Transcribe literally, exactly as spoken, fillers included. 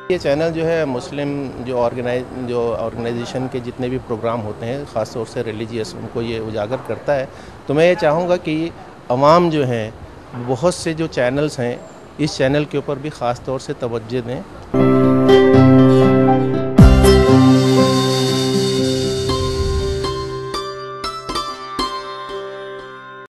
ये चैनल जो है मुस्लिम जो ऑर्गेनाइज जो ऑर्गेनाइजेशन के जितने भी प्रोग्राम होते हैं ख़ास तौर से रिलीजियस उनको ये उजागर करता है। तो मैं ये चाहूँगा कि अवाम जो हैं बहुत से जो चैनल्स हैं इस चैनल के ऊपर भी ख़ास तौर से तवज्जो दें